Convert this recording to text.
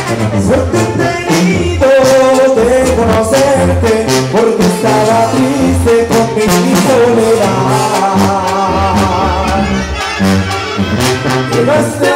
Suerte he tenido de conocerte, porque estaba triste con mi soledad. Llegaste